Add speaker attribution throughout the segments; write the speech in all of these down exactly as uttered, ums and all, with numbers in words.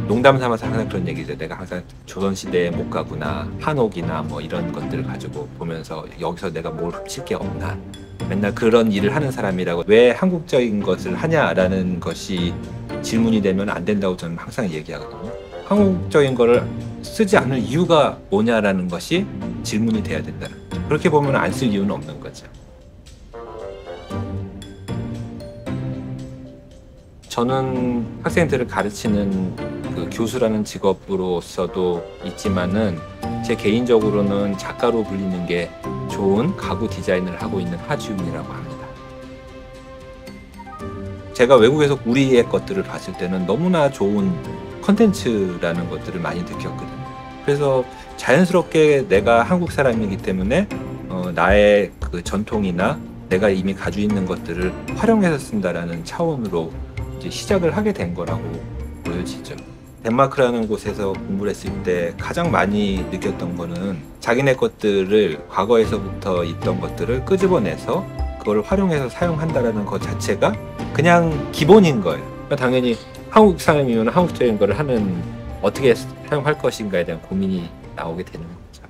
Speaker 1: 농담 삼아서 항상 그런 얘기죠. 내가 항상 조선시대에 못 가구나, 한옥이나 뭐 이런 것들을 가지고 보면서 여기서 내가 뭘 훔칠 게 없나, 맨날 그런 일을 하는 사람이라고 왜 한국적인 것을 하냐라는 것이 질문이 되면 안 된다고 저는 항상 얘기하거든요. 한국적인 거를 쓰지 않을 이유가 뭐냐라는 것이 질문이 돼야 된다는 거죠. 그렇게 보면 안 쓸 이유는 없는 거죠. 저는 학생들을 가르치는 그 교수라는 직업으로서도 있지만은 제 개인적으로는 작가로 불리는 게 좋은 가구 디자인을 하고 있는 하지훈이라고 합니다. 제가 외국에서 우리의 것들을 봤을 때는 너무나 좋은 컨텐츠라는 것들을 많이 느꼈거든요. 그래서 자연스럽게 내가 한국 사람이기 때문에 어, 나의 그 전통이나 내가 이미 가지고 있는 것들을 활용해서 쓴다라는 차원으로 이제 시작을 하게 된 거라고 보여지죠. 덴마크라는 곳에서 공부를 했을 때 가장 많이 느꼈던 거는 자기네 것들을 과거에서부터 있던 것들을 끄집어내서 그걸 활용해서 사용한다는 것 자체가 그냥 기본인 거예요. 그러니까 당연히 한국 사람이면 한국적인 거를 하는 어떻게 사용할 것인가에 대한 고민이 나오게 되는 거죠.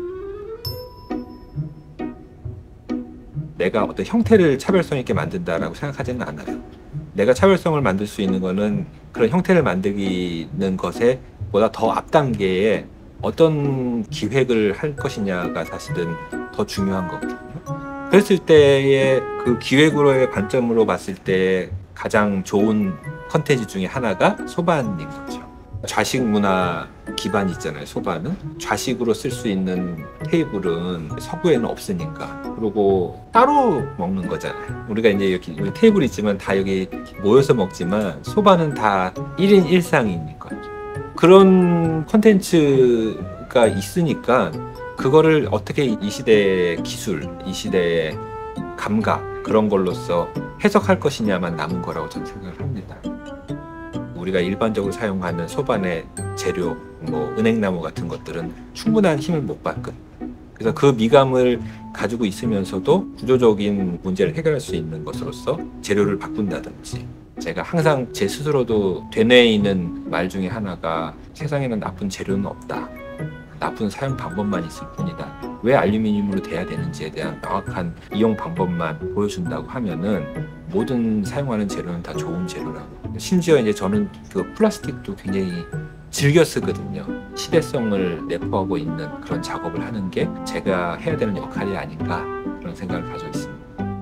Speaker 1: 내가 어떤 형태를 차별성 있게 만든다라고 생각하지는 않아요. 내가 차별성을 만들 수 있는 거는 그런 형태를 만들기는 것에 보다 더 앞단계에 어떤 기획을 할 것이냐가 사실은 더 중요한 거거든요. 그랬을 때의 그 기획으로의 관점으로 봤을 때 가장 좋은 컨텐츠 중에 하나가 소반인 거죠. 좌식 문화 기반이 있잖아요. 소반은 좌식으로 쓸 수 있는 테이블은 서구에는 없으니까, 그리고 따로 먹는 거잖아요. 우리가 이제 여기 테이블이 있지만 다 여기 모여서 먹지만 소반은 다 일 인 일 상이니까 그런 콘텐츠가 있으니까 그거를 어떻게 이 시대의 기술, 이 시대의 감각 그런 걸로써 해석할 것이냐만 남은 거라고 저는 생각을 합니다. 우리가 일반적으로 사용하는 소반의 재료, 뭐 은행나무 같은 것들은 충분한 힘을 못 받거든요. 그래서 그 미감을 가지고 있으면서도 구조적인 문제를 해결할 수 있는 것으로서 재료를 바꾼다든지, 제가 항상 제 스스로도 되뇌이는 말 중에 하나가 세상에는 나쁜 재료는 없다. 나쁜 사용 방법만 있을 뿐이다. 왜 알루미늄으로 돼야 되는지에 대한 명확한 이용 방법만 보여준다고 하면은 모든 사용하는 재료는 다 좋은 재료라고. 심지어 이제 저는 그 플라스틱도 굉장히 즐겨 쓰거든요. 시대성을 내포하고 있는 그런 작업을 하는 게 제가 해야 되는 역할이 아닌가 그런 생각을 가지고 있습니다.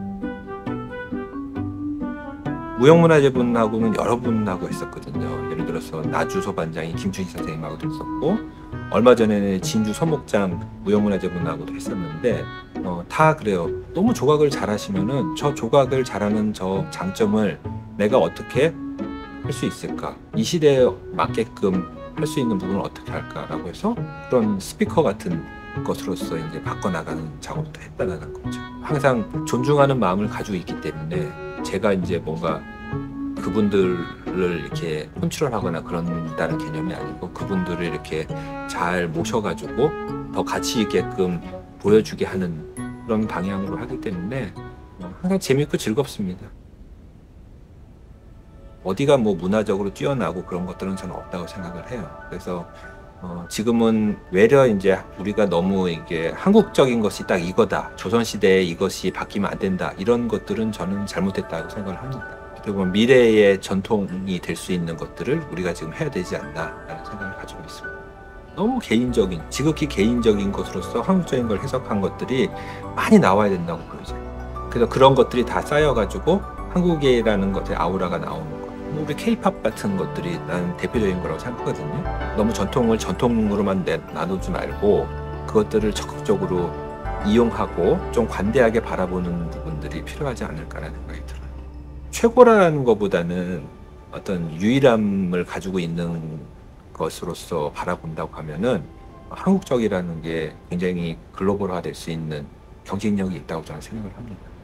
Speaker 1: 무형문화재분하고는 여러 분하고 했었거든요. 예를 들어서 나주 소반장이 김춘희 선생님하고도 했었고, 얼마 전에는 진주 서목장 무형문화재분하고도 했었는데 어, 다 그래요. 너무 조각을 잘하시면은 저 조각을 잘하는 저 장점을 내가 어떻게 할 수 있을까? 이 시대에 맞게끔 할 수 있는 부분을 어떻게 할까라고 해서 그런 스피커 같은 것으로서 이제 바꿔나가는 작업도 했다는 거죠. 항상 존중하는 마음을 가지고 있기 때문에 제가 이제 뭔가 그분들을 이렇게 컨트롤하거나 그런다는 개념이 아니고 그분들을 이렇게 잘 모셔가지고 더 가치 있게끔 보여주게 하는 그런 방향으로 하기 때문에 항상 재밌고 즐겁습니다. 어디가 뭐 문화적으로 뛰어나고 그런 것들은 저는 없다고 생각을 해요. 그래서 어 지금은 외려 이제 우리가 너무 이게 한국적인 것이 딱 이거다, 조선시대에 이것이 바뀌면 안 된다, 이런 것들은 저는 잘못됐다고 생각을 합니다. 어떻게 보면 미래의 전통이 될 수 있는 것들을 우리가 지금 해야 되지 않나라는 생각을 가지고 있습니다. 너무 개인적인, 지극히 개인적인 것으로서 한국적인 걸 해석한 것들이 많이 나와야 된다고 보여져요. 그래서 그런 것들이 다 쌓여가지고 한국이라는 것의 아우라가 나오는 거예요. 우리 케이팝 같은 것들이 나는 대표적인 거라고 생각하거든요. 너무 전통을 전통으로만 내, 나누지 말고 그것들을 적극적으로 이용하고 좀 관대하게 바라보는 부분들이 필요하지 않을까라는 생각이 들어요. 최고라는 것보다는 어떤 유일함을 가지고 있는 것으로서 바라본다고 하면은 한국적이라는 게 굉장히 글로벌화 될 수 있는 경쟁력이 있다고 저는 생각을 합니다.